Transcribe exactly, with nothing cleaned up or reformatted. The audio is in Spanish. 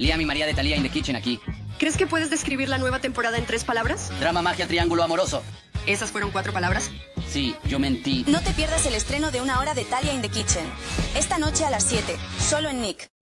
Liam y María de Thalía in the Kitchen aquí. ¿Crees que puedes describir la nueva temporada en tres palabras? Drama, magia, triángulo amoroso. ¿Esas fueron cuatro palabras? Sí, yo mentí. No te pierdas el estreno de Una Hora de Thalía in the Kitchen. Esta noche a las siete, solo en Nick.